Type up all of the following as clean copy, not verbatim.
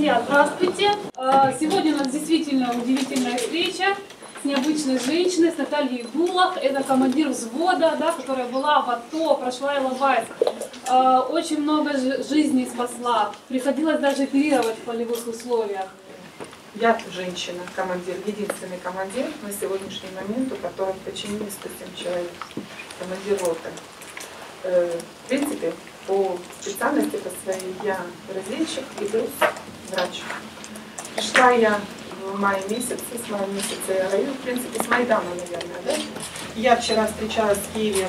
Друзья, здравствуйте! Сегодня у нас действительно удивительная встреча с необычной женщиной, с Натальей Дулах. Это командир взвода, да, которая была в АТО, прошла Иловайск. Очень много жизней спасла. Приходилось даже оперировать в полевых условиях. Я женщина, командир, единственный командир на сегодняшний момент, у которого в подчинении 107 человек, командир роты. В принципе, по специальности по своей я разведчик и плюс врач. Пришла я в мае месяце, с мая месяца я воюю, в принципе, с Майдана, наверное, да? Я вчера встречалась в Киеве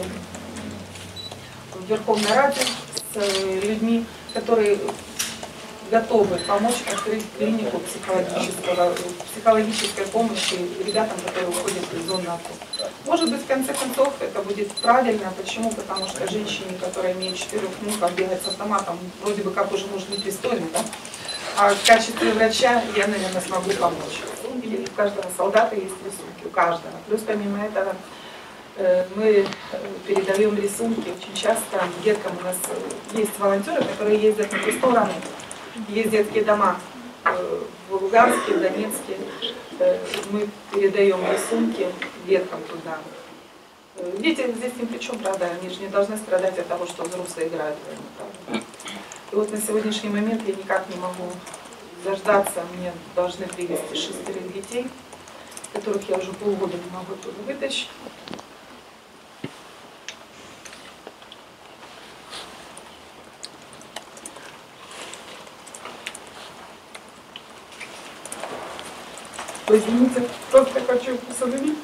в Верховной Раде с людьми, которые готовы помочь открыть клинику психологической помощи ребятам, которые уходят из зоны АТО. Может быть, в конце концов, это будет правильно. Почему? Потому что женщине, которая имеет 4 внуков, бегать с автоматом, вроде бы как уже может быть пристойно, да? А в качестве врача я, наверное, смогу помочь. У каждого солдата есть рисунки, у каждого. Плюс, помимо этого, мы передаем рисунки. Очень часто деткам у нас есть волонтеры, которые ездят на ту сторону. Есть детские дома в Луганске, в Донецке. Мы передаем рисунки деткам туда. Дети здесь ни при чем, правда, они же не должны страдать от того, что взрослые играют в войну, правда. И вот на сегодняшний момент я никак не могу дождаться, мне должны привезти 6 детей, которых я уже полгода не могу оттуда вытащить. Извините, просто хочу посадить.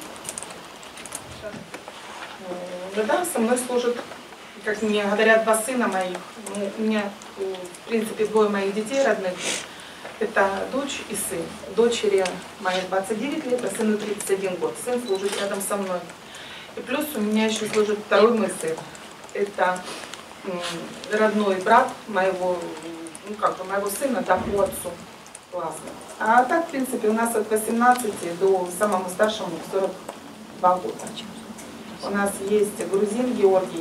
Да, со мной служат, как мне говорят, 2 сына моих. У меня, в принципе, 2 моих детей родных. Это дочь и сын. Дочери моей 29 лет, а сыну 31 год. Сын служит рядом со мной. И плюс у меня еще служит 2-й мой сын. Это родной брат моего, моего сына, да, по отцу. Классно. А так, в принципе, у нас от 18 до самому старшему 42 года. У нас есть грузин Георгий,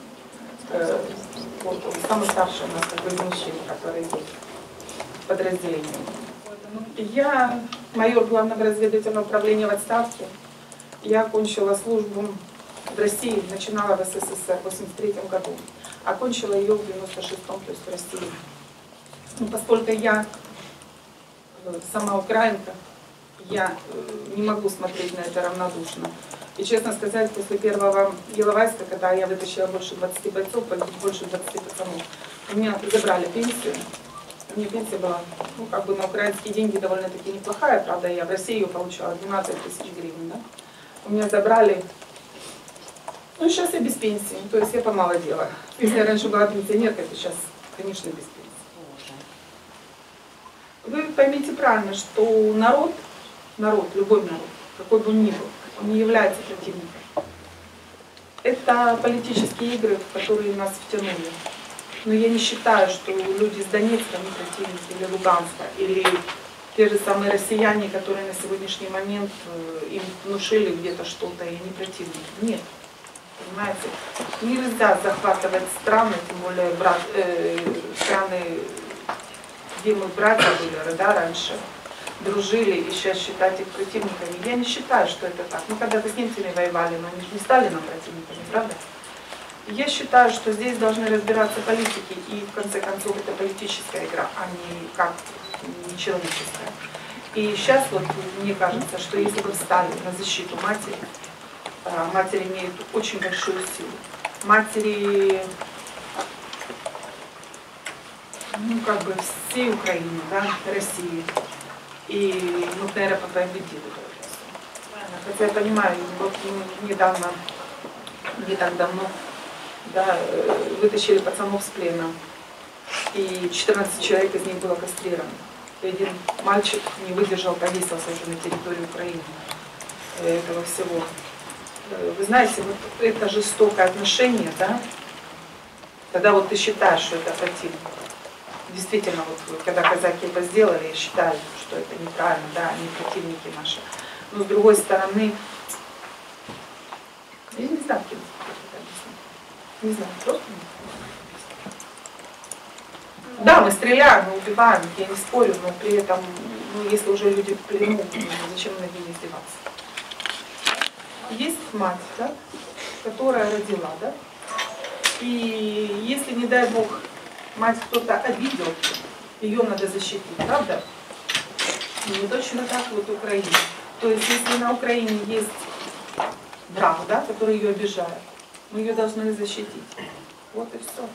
вот он, самый старший у нас такой мужчина, который есть в подразделении. Я майор Главного разведывательного управления в отставке. Я окончила службу в России, начинала в СССР в 1983 году. Окончила ее в 1996, то есть в России. Но поскольку я сама украинка, я не могу смотреть на это равнодушно. И честно сказать, после первого Иловайска, когда я вытащила больше 20 бойцов, больше 20 пацанов, у меня забрали пенсию. У меня пенсия была, на украинские деньги довольно-таки неплохая, правда, я в России ее получала 12 000 гривен, да? У меня забрали, сейчас я без пенсии, то есть я помолодела. Если я раньше была пенсионеркой, то сейчас, конечно, без пенсии. Вы поймите правильно, что народ, любой народ, какой бы он ни был, он не является противником. Это политические игры, в которые нас втянули. Но я не считаю, что люди из Донецка не противники, или Луганска, или те же самые россияне, которые на сегодняшний момент им внушили где-то что-то, и не противники. Нет. Понимаете? Нельзя захватывать страны, тем более страны, где мы братья были, да, раньше, дружили, и сейчас считать их противниками. Я не считаю, что это так. Мы когда-то с немцами воевали, но они же не стали нам противниками, правда? Я считаю, что здесь должны разбираться политики, и в конце концов это политическая игра, а не как не человеческая. И сейчас вот мне кажется, что если бы встали на защиту матери, матери имеют очень большую силу. Матери, всей Украины, да, России. И, наверное, по крайней мере, хотя я понимаю, вот мы недавно, не так давно, да, вытащили пацанов с плена, и 14 человек из них было кастрировано. И один мальчик не выдержал, повесился уже на территории Украины этого всего. Вы знаете, вот это жестокое отношение, да, когда вот ты считаешь, что это противник. Действительно, вот когда казаки это сделали, я считаю, что это неправильно, да, они противники наши. Но с другой стороны, я не знаю, кем это объяснить. Не знаю, просто не знаю. Да, мы стреляем, мы убиваем, я не спорю, но при этом, ну, если уже люди в плену, зачем над ними издеваться? Есть мать, да, которая родила, да, и если, не дай Бог, мать кто-то обидел, ее надо защитить, правда? И точно так вот Украина. То есть, если на Украине есть враг, да, который ее обижает, мы ее должны защитить. Вот и все.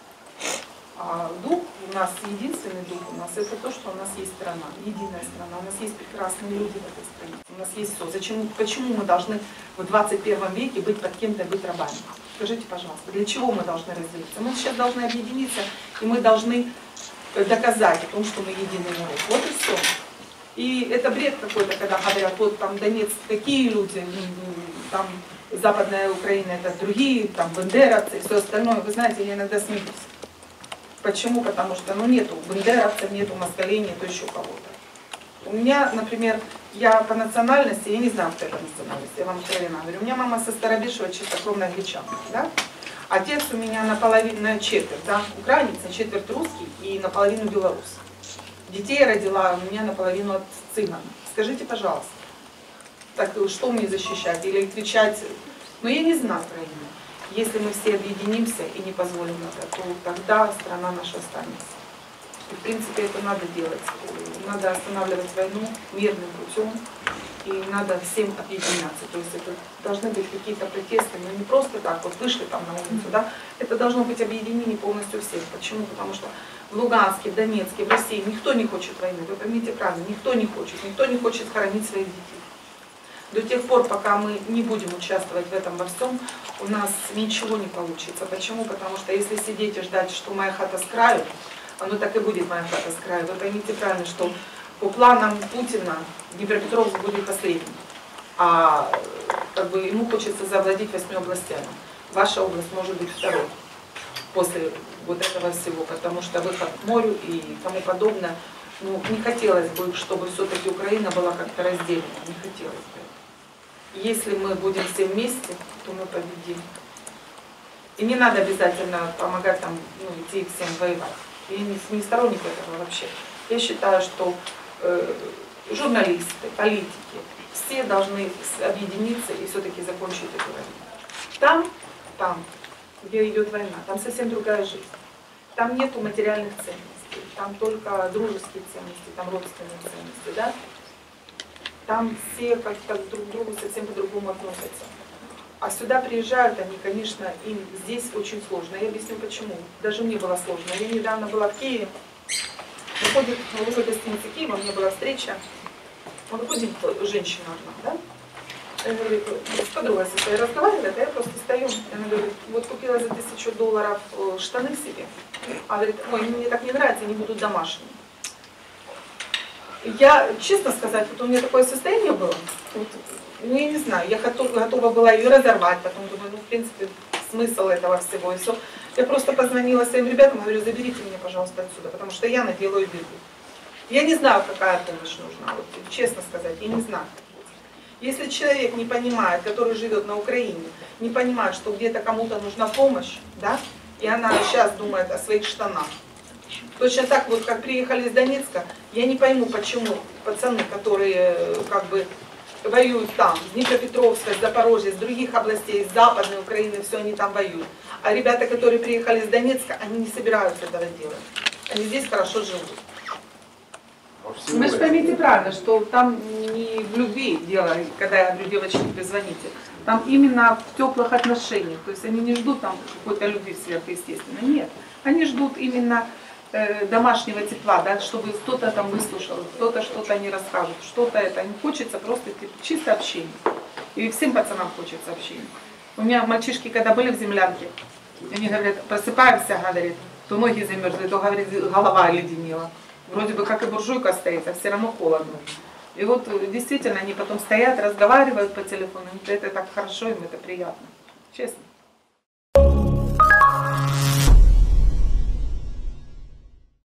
А дух, у нас единственный дух у нас, это то, что у нас есть страна, единая страна, у нас есть прекрасные люди в этой стране, у нас есть все. Почему мы должны в 21 веке быть под кем-то, быть рабами? Скажите, пожалуйста, для чего мы должны разделиться? Мы сейчас должны объединиться, и мы должны доказать о том, что мы единый народ. Вот и все. И это бред какой-то, когда говорят, вот там Донецк такие люди, там Западная Украина это другие, там бандеровцы и все остальное. Вы знаете, я иногда смеюсь. Почему? Потому что ну, нету бандеровцев, нету москалей, нету еще кого-то. У меня, например, я по национальности, я не знаю, кто это национальность, я вам откровенно говорю. У меня мама со Старобишева, чистокровная англичанка, да? Отец у меня наполовину, на четверть, да? Украинец, на четверть русский и наполовину белорус. Детей родила у меня наполовину от цыган. Скажите, пожалуйста, так что мне защищать или кричать? Ну я не знаю про имя. Если мы все объединимся и не позволим это, то тогда страна наша останется. И в принципе это надо делать. Надо останавливать войну мирным путем. И надо всем объединяться. То есть это должны быть какие-то протесты, но не просто так, вот вышли там на улицу, да. Это должно быть объединение полностью всех. Почему? Потому что в Луганске, в Донецке, в России никто не хочет войны. Вы поймите правильно, никто не хочет хоронить своих детей. До тех пор, пока мы не будем участвовать в этом во всем, у нас ничего не получится. Почему? Потому что если сидеть и ждать, что моя хата с краю, оно так и будет моя хата с краю. Вы поймите правильно, что по планам Путина Днепропетровск будет последним. А как бы ему хочется завладеть 8 областями. Ваша область может быть второй после вот этого всего, потому что выход к морю и тому подобное. Ну, не хотелось бы, чтобы все-таки Украина была как-то разделена. Не хотелось бы. Если мы будем все вместе, то мы победим. И не надо обязательно помогать там, ну, идти всем воевать. Я не сторонник этого вообще. Я считаю, что журналисты, политики, все должны объединиться и все-таки закончить эту войну. Там, где идет война, там совсем другая жизнь. Там нету материальных ценностей, там только дружеские ценности, там родственные ценности, да? Там все как-то друг к другу совсем по-другому относятся. А сюда приезжают они, конечно, им здесь очень сложно. Я объясню почему. Даже мне было сложно. Я недавно была в Киеве. Выходит в новой гостинице Киева, у меня была встреча. Выходит женщина одна, да? С подругой со своей разговаривает, а я просто стою. Она говорит, вот купила за $1000 штаны себе. А говорит, ой, мне так не нравится, они будут домашние. Я, честно сказать, вот у меня такое состояние было, вот, ну я не знаю, я готова была ее разорвать, потом думаю, ну в принципе смысл этого всего и все. Я просто позвонила своим ребятам, говорю, заберите меня, пожалуйста, отсюда, потому что я наделаю беду. Я не знаю, какая помощь нужна, вот, честно сказать, я не знаю. Если человек не понимает, который живет на Украине, не понимает, что где-то кому-то нужна помощь, да, и она сейчас думает о своих штанах. Точно так вот, как приехали из Донецка, я не пойму, почему пацаны, которые как бы воюют там, с Днепропетровска, с Запорожья, с других областей, с Западной Украины, все они там воюют. А ребята, которые приехали из Донецка, они не собираются этого делать. Они здесь хорошо живут. Вы же поймите правильно, что там не в любви дело, когда я говорю, девочки, позвоните. Там именно в теплых отношениях. То есть они не ждут там какой-то любви сверхъестественной. Нет. Они ждут именно домашнего тепла, да, чтобы кто-то там выслушал, кто-то что-то не расскажет, что-то это. Им хочется просто чисто общение. И всем пацанам хочется общения. У меня мальчишки, когда были в землянке, они говорят, просыпаемся, говорит, то ноги замерзли, то, говорит, голова оледенела. Вроде бы как и буржуйка стоит, а все равно холодно. И вот действительно они потом стоят, разговаривают по телефону, это так хорошо, им это приятно. Честно.